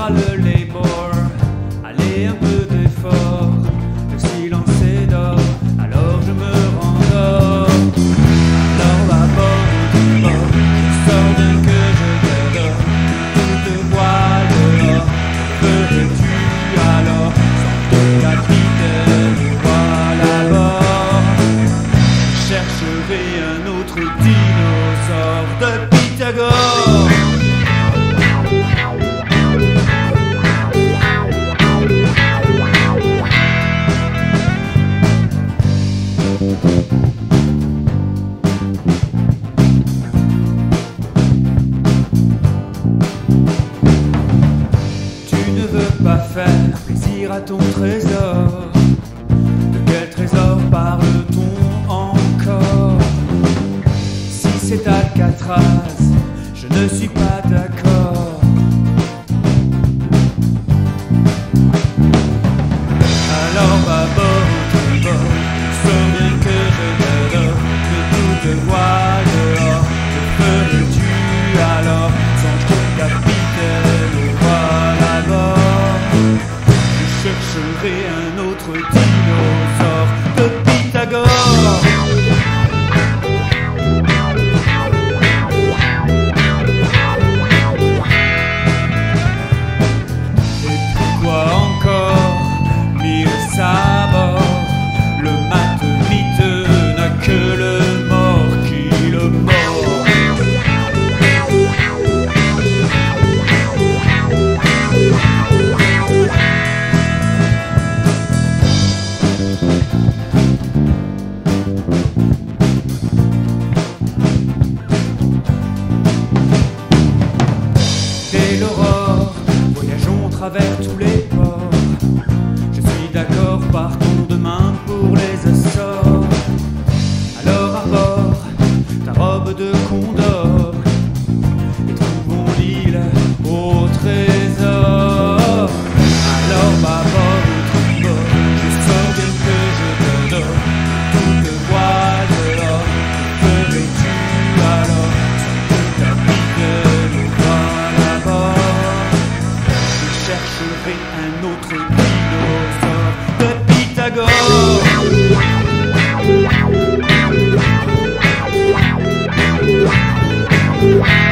le labor, allez un peu d'effort, le silence est d'or, alors je me rendors. Alors là-bas, je sors bien que je t'adore, tout te voit dehors, ferais-tu alors, sans te capiter, vois là-bas, je chercherai un autre dinosaure de Pythagore. Tu ne veux pas faire plaisir à ton trésor. De quel trésor parle-t-on encore? Si c'est Alcatraz, je ne suis pas d'accord. Alors va bord, sors bien que je t'adore, que tout te voit dehors, que ferais-tu alors sans te capiter, le vois là-bas, je chercherai un autre dinosaure de Pythagore. Dès l'aurore, voyageons travers tous les ports. Je suis d'accord, partons demain pour les Açores. Alors à bord, ta robe de condor, et trouvons l'île au trésor. Alors bâbord ou tribord, je sors bien que je t'adore, tout te voit dehors, que ferais-tu alors sans te capiter, le voir là-bas, je chercherai un autre dinosaure de Pythagore.